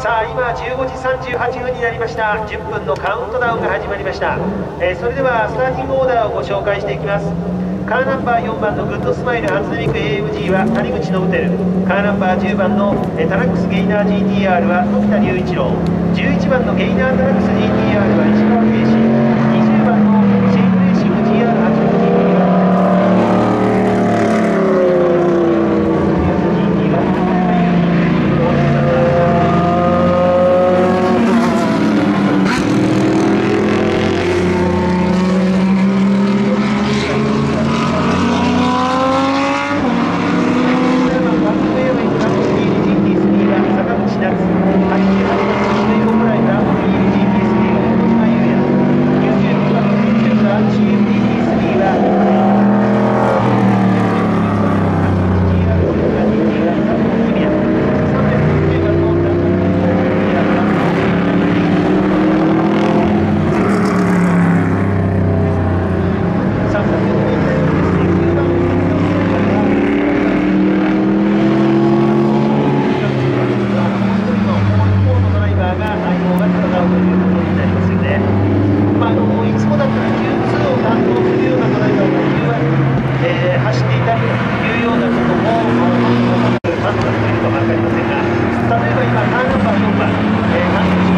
さあ今15時38分になりました。10分のカウントダウンが始まりました。それではスターティングオーダーをご紹介していきます。カーナンバー4番のグッドスマイル初音ミク AMG は谷口信輝、カーナンバー10番のタラックスゲイナー GTR は富田隆一郎、11番のゲイナータラックス GTR は石川圭司、20番のシェイクレーシング GR86GT は走っていたりというようなことも判断するかも分かりませんが、例えば今カーナンバー4番、